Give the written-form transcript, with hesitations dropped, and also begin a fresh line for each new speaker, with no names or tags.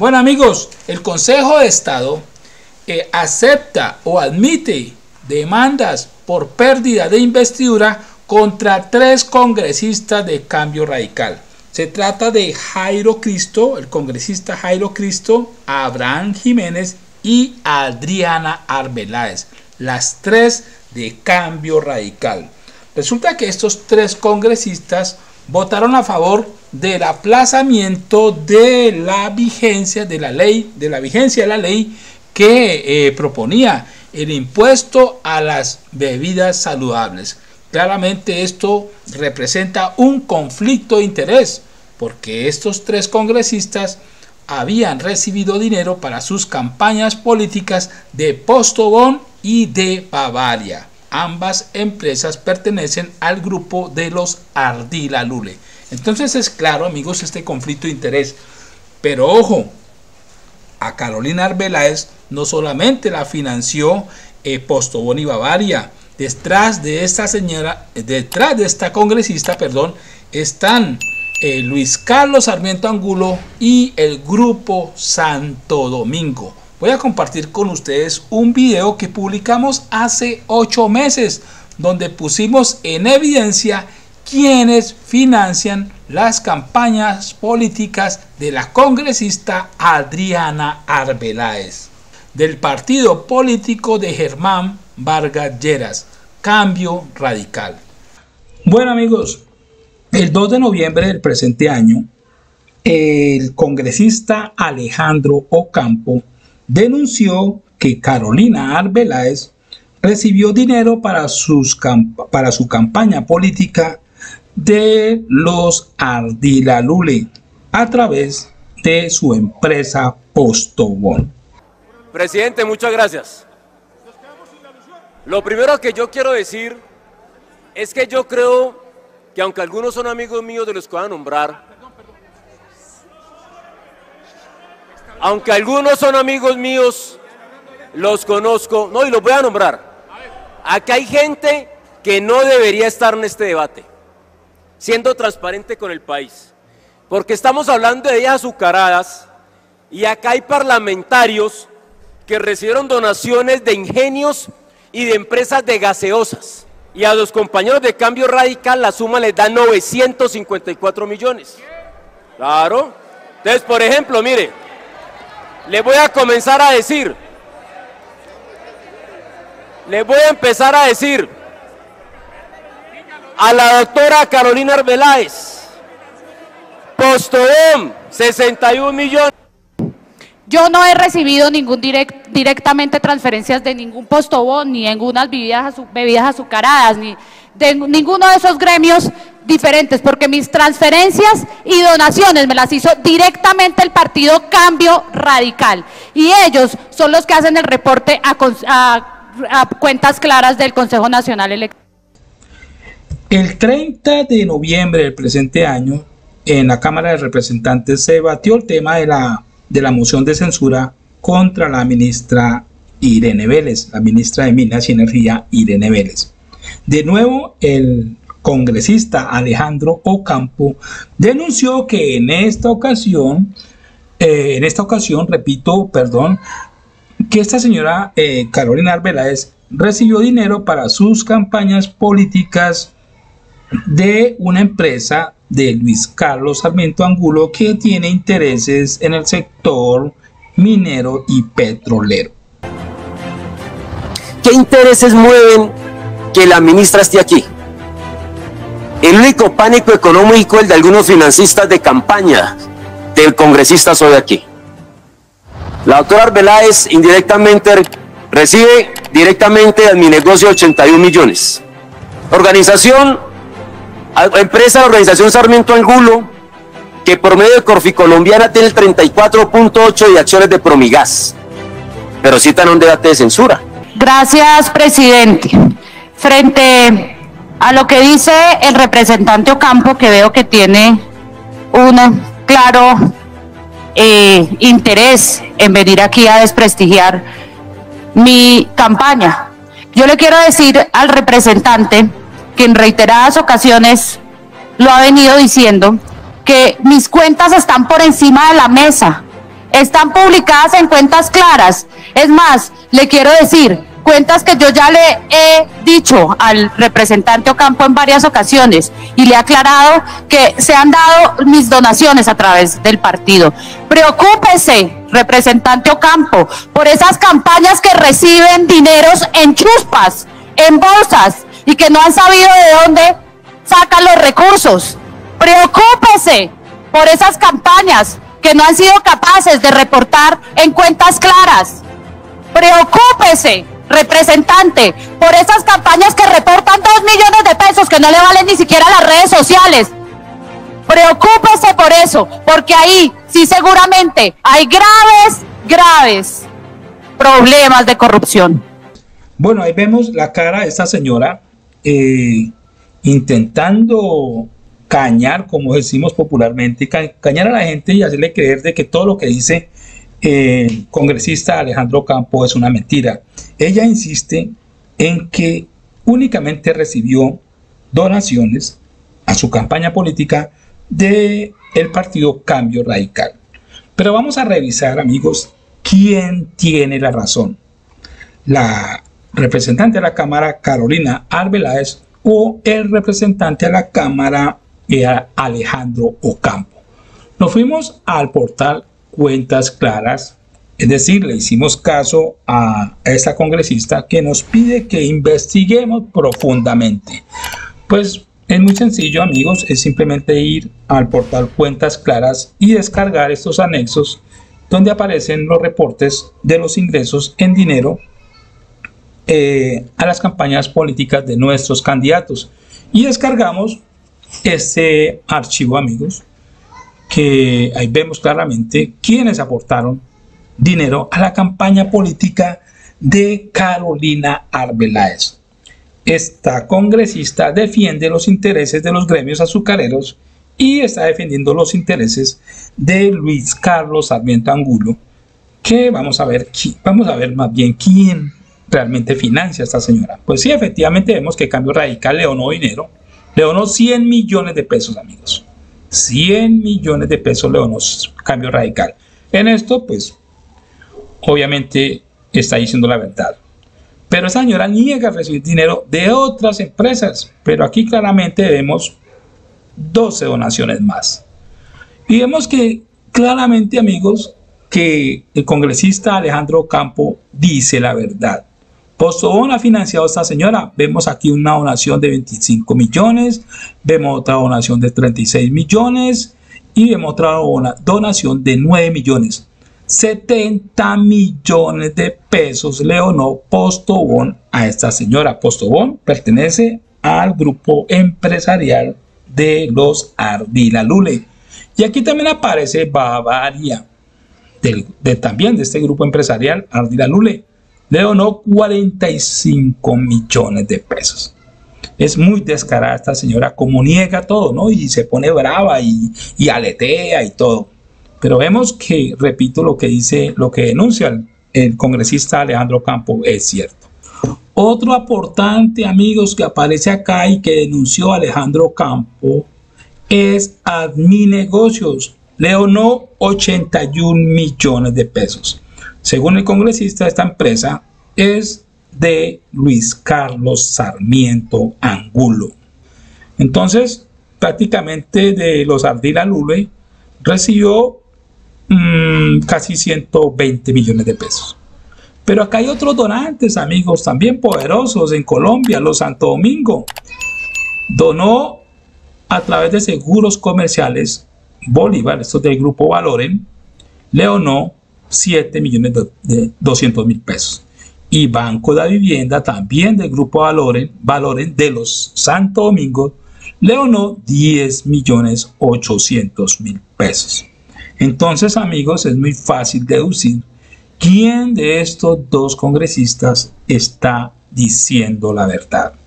Bueno amigos, el Consejo de Estado acepta o admite demandas por pérdida de investidura contra 3 congresistas de Cambio Radical. Se trata de Jairo Cristo, el congresista Jairo Cristo, Abraham Jiménez y Adriana Arbeláez, las 3 de Cambio Radical. Resulta que estos 3 congresistas votaron a favor del aplazamiento de la vigencia de la ley, que proponía el impuesto a las bebidas saludables. Claramente esto representa un conflicto de interés, porque estos 3 congresistas habían recibido dinero para sus campañas políticas de Postobón y de Bavaria. Ambas empresas pertenecen al grupo de los Ardila Lule. Entonces es claro, amigos, este conflicto de interés. Pero ojo, a Carolina Arbeláez no solamente la financió Postobón y Bavaria. Detrás de esta congresista, están Luis Carlos Sarmiento Angulo y el grupo Santo Domingo. Voy a compartir con ustedes un video que publicamos hace 8 meses, donde pusimos en evidencia quienes financian las campañas políticas de la congresista Adriana Arbeláez, del partido político de Germán Vargas Lleras, Cambio Radical. Bueno amigos, el 2 de noviembre del presente año, el congresista Alejandro Ocampo denunció que Carolina Arbeláez recibió dinero para su campaña política de los Ardila Lule a través de su empresa Postobón.
Presidente, muchas gracias. Lo primero que yo quiero decir es que yo creo que aunque algunos son amigos míos de los que voy a nombrar, aunque algunos son amigos míos, los conozco, no, y los voy a nombrar. Acá hay gente que no debería estar en este debate, siendo transparente con el país, porque estamos hablando de ellas azucaradas, y acá hay parlamentarios que recibieron donaciones de ingenios y de empresas de gaseosas, y a los compañeros de Cambio Radical la suma les da 954 millones. Claro. Entonces, por ejemplo, mire, les voy a comenzar a decir, les voy a empezar a decir a la doctora Carolina Arbeláez, Postobón, 61 millones.
Yo no he recibido directamente transferencias de ningún Postobón, ni ninguna bebidas azucaradas, ni de ninguno de esos gremios diferentes, porque mis transferencias y donaciones me las hizo directamente el partido Cambio Radical, y ellos son los que hacen el reporte a cuentas claras del Consejo Nacional Electoral.
El 30 de noviembre del presente año, en la Cámara de Representantes se debatió el tema de la moción de censura contra la ministra Irene Vélez, la ministra de Minas y Energía Irene Vélez. De nuevo, el congresista Alejandro Ocampo denunció que en esta ocasión, que esta señora Carolina Arbeláez recibió dinero para sus campañas políticas de una empresa de Luis Carlos Sarmiento Angulo que tiene intereses en el sector minero y petrolero.
¿Qué intereses mueven que la ministra esté aquí? El único pánico económico es el de algunos financistas de campaña del congresista hoy aquí. La doctora Arbeláez indirectamente recibe directamente a mi negocio 81 millones. Empresa Organización Sarmiento Angulo, que por medio de Corficolombiana tiene el 34.8% de acciones de Promigas. Pero citan un debate de censura.
Gracias, presidente. Frente a lo que dice el representante Ocampo, que veo que tiene un claro interés en venir aquí a desprestigiar mi campaña, yo le quiero decir al representante que en reiteradas ocasiones lo ha venido diciendo, que mis cuentas están por encima de la mesa, están publicadas en cuentas claras. Es más, le quiero decir, cuentas que yo ya le he dicho al representante Ocampo en varias ocasiones y le he aclarado que se han dado mis donaciones a través del partido. Preocúpese, representante Ocampo, por esas campañas que reciben dineros en chuspas, en bolsas, y que no han sabido de dónde sacan los recursos. Preocúpese por esas campañas que no han sido capaces de reportar en cuentas claras. Preocúpese, representante, por esas campañas que reportan 2 millones de pesos que no le valen ni siquiera las redes sociales. Preocúpese por eso, porque ahí sí seguramente hay graves problemas de corrupción.
Bueno, ahí vemos la cara de esta señora intentando cañar, como decimos popularmente, cañar a la gente y hacerle creer de que todo lo que dice el congresista Alejandro Ocampo es una mentira. Ella insiste en que únicamente recibió donaciones a su campaña política del partido Cambio Radical. Pero vamos a revisar, amigos, quién tiene la razón. La representante de la Cámara, Carolina Arbeláez, o el representante de la Cámara, Alejandro Ocampo. Nos fuimos al portal Cuentas Claras, es decir, le hicimos caso a esta congresista que nos pide que investiguemos profundamente. Pues es muy sencillo, amigos, es simplemente ir al portal Cuentas Claras y descargar estos anexos donde aparecen los reportes de los ingresos en dinero a las campañas políticas de nuestros candidatos, y descargamos este archivo, amigos, que ahí vemos claramente quiénes aportaron dinero a la campaña política de Carolina Arbeláez. Esta congresista defiende los intereses de los gremios azucareros y está defendiendo los intereses de Luis Carlos Sarmiento Angulo, que vamos a ver más bien quién realmente financia a esta señora. Pues sí, efectivamente vemos que Cambio Radical le donó dinero, le donó 100 millones de pesos, amigos. 100 millones de pesos le donó Cambio Radical. En esto, pues, obviamente está diciendo la verdad. Pero esa señora niega recibir dinero de otras empresas. Pero aquí claramente vemos 12 donaciones más. Y vemos que claramente, amigos, que el congresista Alejandro Ocampo dice la verdad. Postobón ha financiado a esta señora. Vemos aquí una donación de 25 millones, vemos otra donación de 36 millones y vemos otra donación de 9 millones. 70 millones de pesos le donó Postobón a esta señora. Postobón pertenece al grupo empresarial de los Ardila Lule. Y aquí también aparece Bavaria, también de este grupo empresarial Ardila Lule. Le donó 45 millones de pesos. Es muy descarada esta señora, como niega todo, ¿no? Y se pone brava y aletea y todo. Pero vemos que, repito, lo que dice, lo que denuncia el congresista Alejandro Ocampo es cierto. Otro aportante, amigos, que aparece acá y que denunció Alejandro Ocampo es Adminegocios. Le donó 81 millones de pesos. Según el congresista, esta empresa es de Luis Carlos Sarmiento Angulo. Entonces, prácticamente de los Ardila Lule recibió casi 120 millones de pesos. Pero acá hay otros donantes, amigos, también poderosos en Colombia. Los Santo Domingo donó a través de Seguros Comerciales Bolívar, esto es del grupo Valoren, le donó 7.200.000 pesos. Y Banco de la Vivienda, también del grupo Valoren de los Santo Domingo, le donó 10.800.000 pesos. Entonces, amigos, es muy fácil deducir quién de estos dos congresistas está diciendo la verdad.